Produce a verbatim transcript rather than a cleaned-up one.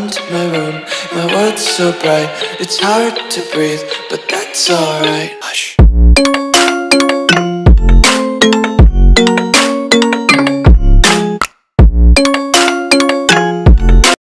into my room. My world's so bright, it's hard to breathe, but that's alright. Hush.